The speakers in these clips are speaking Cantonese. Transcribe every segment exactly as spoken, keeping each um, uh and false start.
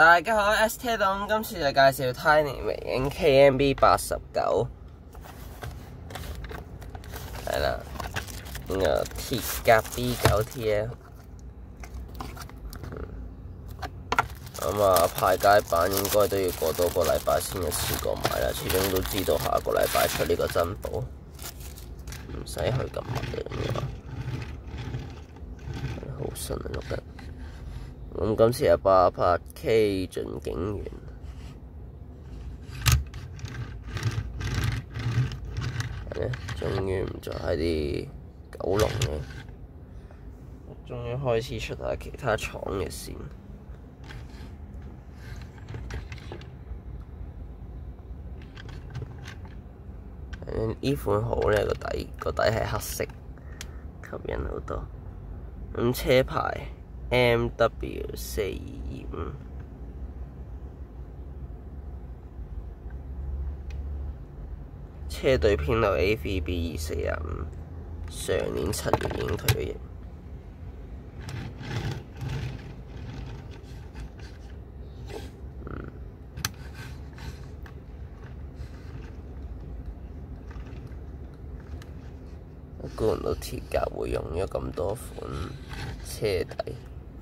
大家好 ，S T 黨今次就介紹 Tiny 微影 K M B 八十九，係啦，呢個鐵甲 B 九 T L， 咁啊派街版應該都要過多個禮拜先一次過買啦，始終都知道下個禮拜出呢個珍寶，唔使去咁密嘅，好新啊錄得。咁今次係八八 K 盡景園，係咧，終於唔再係啲九龍嘅，終於開始出下其他廠嘅線。呢款好咧，個底個底係黑色，吸引好多。咁車牌 M W 四二五，車隊編號 A V B 二四五，上年七月已經退咗役。嗯，估唔到鐵甲會用咗咁多款車底。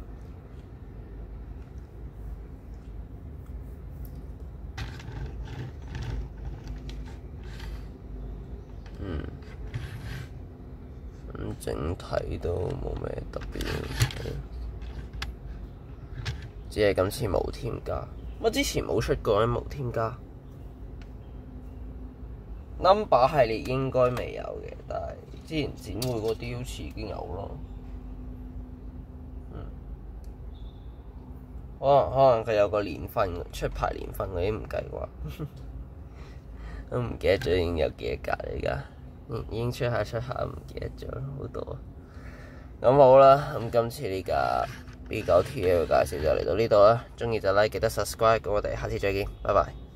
嗯，咁整體都冇咩特別，只係今次冇添加。乜之前冇出過咧？冇添加 number 系列應該未有嘅，但係之前展會嗰啲好似已經有咯。嗯，可能可能佢有個年份出牌年份嗰啲唔計啩。都唔記得咗已經有幾多格嚟㗎，已經出下出下唔記得咗好多。咁好啦，咁今次呢架 B 九 T L 嘅介紹就嚟到呢度啦。鍾意就 like，記得 subscribe。咁我哋下次再見，拜拜。